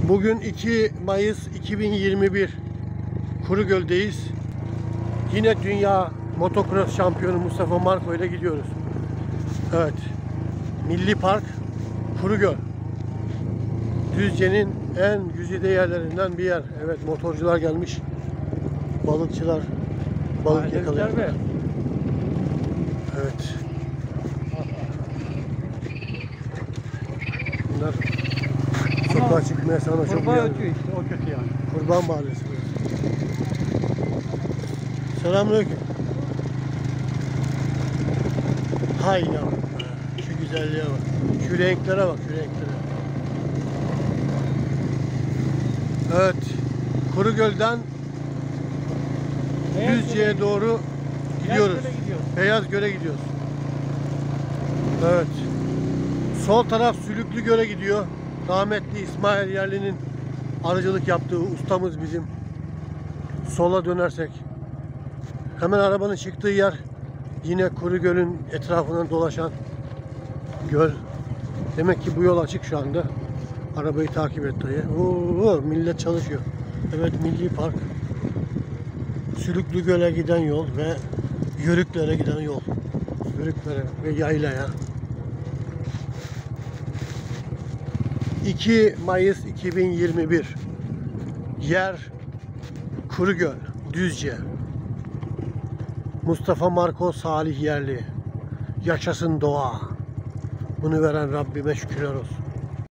Bugün 2 Mayıs 2021 Kurugöl'deyiz. Yine dünya motocross şampiyonu Mustafa Marko ile gidiyoruz. Evet. Milli Park Kurugöl. Düzce'nin en güzide yerlerinden bir yer. Evet, motorcular gelmiş. Balıkçılar balık yakalıyorlar. Evet. Bunlar sokağa çıkmaya sana çok Kurbağa uyarıyor. ötüyor işte, o kötü yani. Kurban Mahallesi. Selamünaleyküm. Hay yavrum be. Şu güzelliğe bak. Şu renklere bak, şu renklere. Evet. Kurugöl'den Düzce'ye doğru gidiyoruz. Beyazgöl'e gidiyoruz. Evet. Sol taraf Sülüklügöl'e gidiyor. Rahmetli İsmail Yerli'nin arıcılık yaptığı ustamız bizim. Sola dönersek hemen arabanın çıktığı yer yine Kurugöl'ün etrafından dolaşan göl. Demek ki bu yol açık şu anda. Arabayı takip et dayı. Oo, millet çalışıyor. Evet, Milli Park. Sülüklügöl'e giden yol ve Yörüklere giden yol. Yörüklere ve yaylaya. 2 Mayıs 2021. Yer Kurugöl, Düzce. Mustafa Marko Salih Yerli. Yaşasın doğa. Bunu veren Rabbime şükürler olsun.